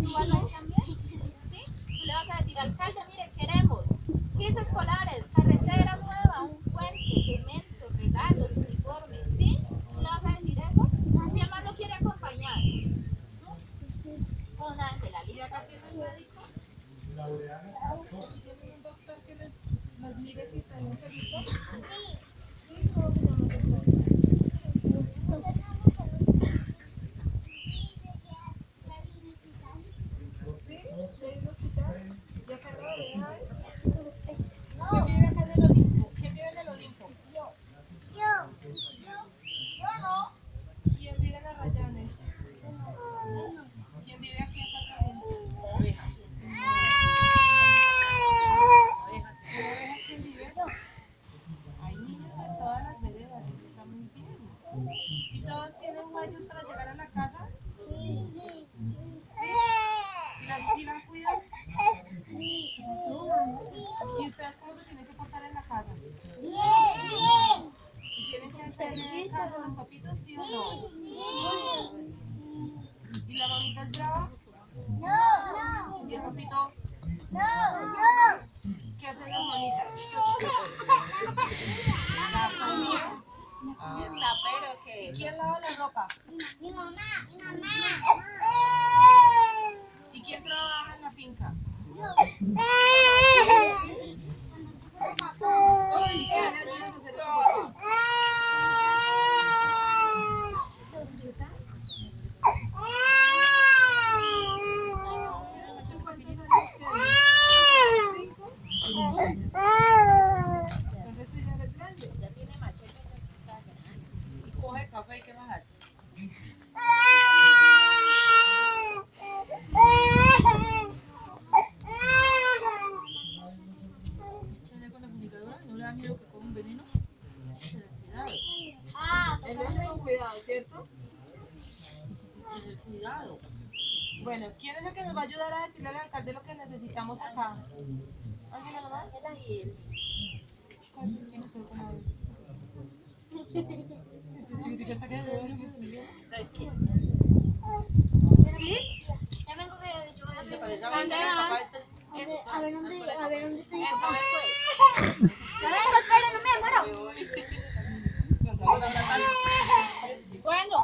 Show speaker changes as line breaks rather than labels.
¿Tú vas a ir también? ¿Sí? Tú le vas a decir, alcalde, mire, queremos kits escolares, carretera nueva, un puente, cemento, regalos, uniformes, ¿sí? ¿Tú le vas a decir eso? ¿Quién más lo quiere acompañar? Con Ángela, ¿y acá tienes médico? ¿Tienen un doctor que los mire si están enfermitos? Sí. ¿Sí? ¿Cómo se llama el doctor? ¿Sí? ¿De un hospital? ¿De acá no de ¿Quién vive acá en el Olimpo? ¿Quién vive en el Olimpo? Yo no. ¿Quién vive en Arrayanes? ¿Quién vive aquí acá también? Ovejas. Ovejas. ¿En Ovejas quién vive? Hay niños de todas las veredas, eso está muy bien. ¿Y todos tienen huellas para llegar a la casa? Sí. ¿Sí? ¿Y la cuidan? Sí. ¿Y ustedes cómo se tienen que portar en la casa? Bien. ¿Y tienen que hacerle caso a los papitos, sí o no? Sí. ¿Y la mamita es brava? No. ¿Y el papito? No. ¿Qué hacen las mamitas? Está, pero que... ¿Y quién lava la ropa? Mi mamá. ¿Y quién trabaja en la finca? Ya tiene machete, y coge café y ¿qué más hace? Échale con la fumigadora, ¿no le da miedo que coja un veneno? Cuidado. Él es con cuidado, ¿cierto? Cuidado. Bueno, ¿quién es el que nos va a ayudar a decirle al alcalde lo que necesitamos acá? ¿Ángela nomás? ¿Quién es el con este chiquitico está quedando bueno, ¿sí? Ya vengo que yo voy a preguntar. A ver dónde está mi papá. Ya vengo, espera, no me demoro. Bueno.